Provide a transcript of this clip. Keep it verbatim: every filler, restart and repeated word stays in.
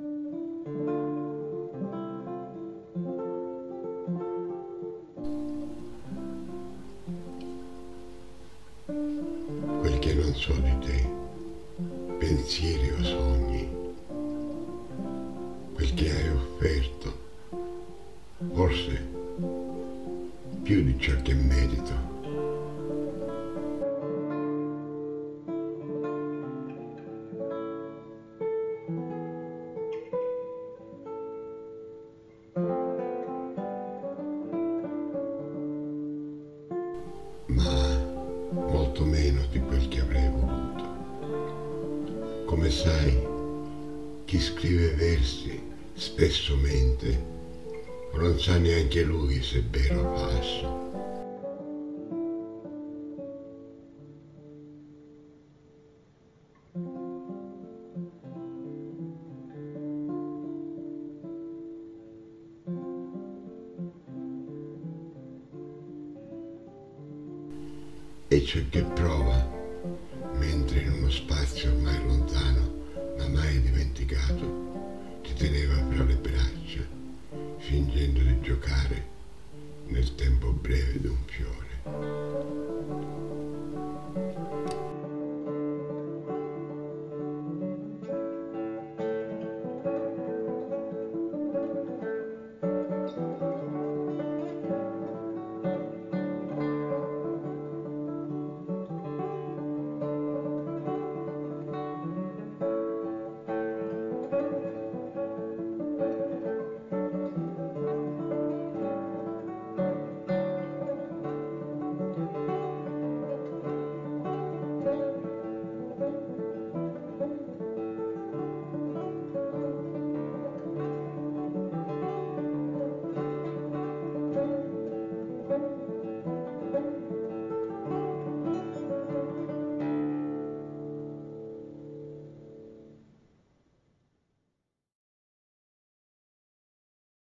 Quel che non so di te, pensieri o sogni, quel che hai offerto, forse più di ciò che merito. Ma molto meno di quel che avrei voluto. Come sai, chi scrive versi spesso mente, o non sa neanche lui se è vero o falso. E ciò che prova, mentre in uno spazio ormai lontano, ma mai dimenticato, ti teneva fra le braccia, fingendo di giocare nel tempo breve d'un fiore.